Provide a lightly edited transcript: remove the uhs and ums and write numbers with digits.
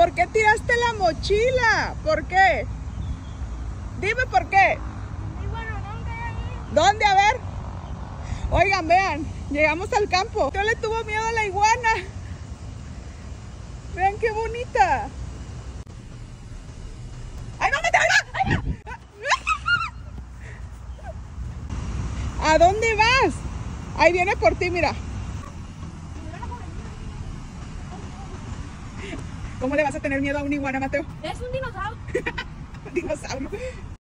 ¿Por qué tiraste la mochila? ¿Por qué? Dime por qué. Y bueno, ¿dónde hay? ¿Dónde? A ver. Oigan, vean, llegamos al campo. Yo le tuvo miedo a la iguana. Vean qué bonita. ¡Ay, no, vete! ¡Ahí va! ¿A dónde vas? Ahí viene por ti, mira. ¿Cómo le vas a tener miedo a una iguana, Mateo? Es un dinosaurio. Dinosaurio.